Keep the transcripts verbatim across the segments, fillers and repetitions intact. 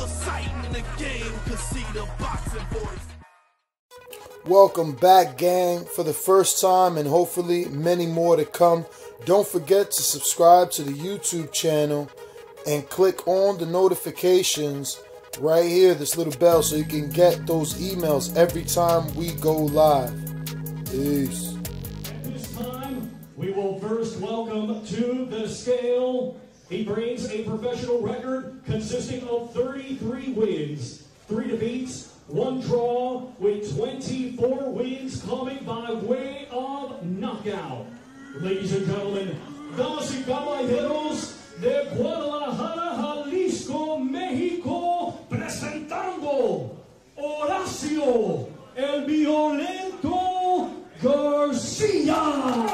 sight in the game, cause see the boxing voice. Welcome back, gang, for the first time and hopefully many more to come. Don't forget to subscribe to the YouTube channel and click on the notifications right here, this little bell, so you can get those emails every time we go live. Peace. At this time, we will first welcome to the scale. He brings a professional record consisting of thirty-three wins, three defeats, one draw, with twenty-four wins coming by way of knockout. Ladies and gentlemen, damas y caballeros, de Guadalajara, Jalisco, México, presentando Horacio, el violento Garcia.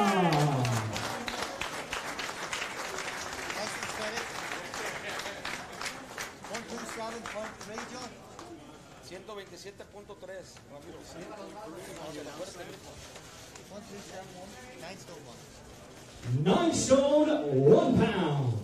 ciento veintisiete punto tres. Nine stone, one pound.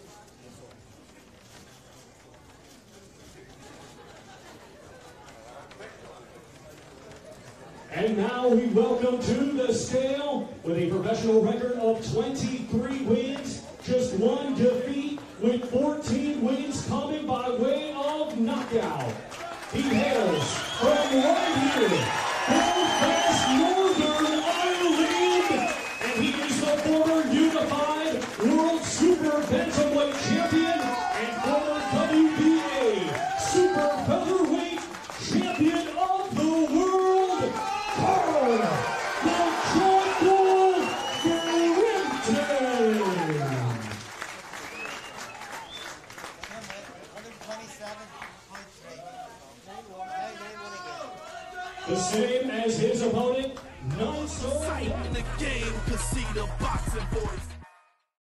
And now we welcome to the scale with a professional record of twenty-three wins, just one defeat, with fourteen wins coming by way of knockout. He hails from right here, Belfast, Northern Ireland, and he is the former unified world super bantamweight champion and former W B A super featherweight champion of the world, Carl the Jungle Frampton. The same as his opponent, nine stone. Sight in the game, cause see the boxing voice.